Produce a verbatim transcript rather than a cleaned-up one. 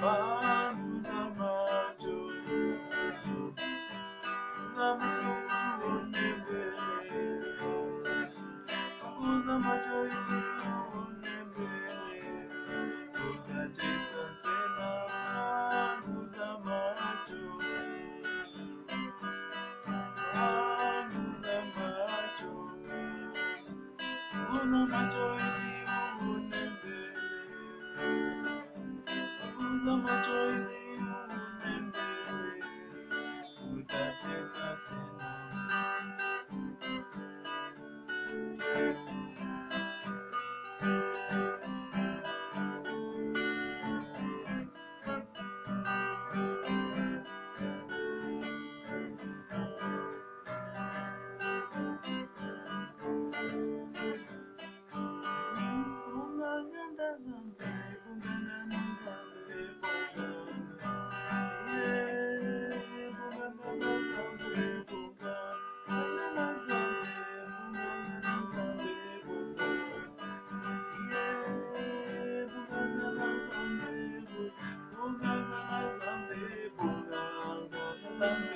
panguza macho, panguza macho uone mbele, panguza macho ili uone mbele, utacheka tena. Panguza macho, panguza macho, panguza macho ili uone mbele, panguza macho ili uone mbele, utacheka tena. Bonganga nzambe, bonganga nzambe, bonganga. Yeah, bonganga nzambe, bonganga nzambe, bonganga nzambe, bonganga. Yeah, bonganga nzambe, bonganga nzambe, bonganga nzambe.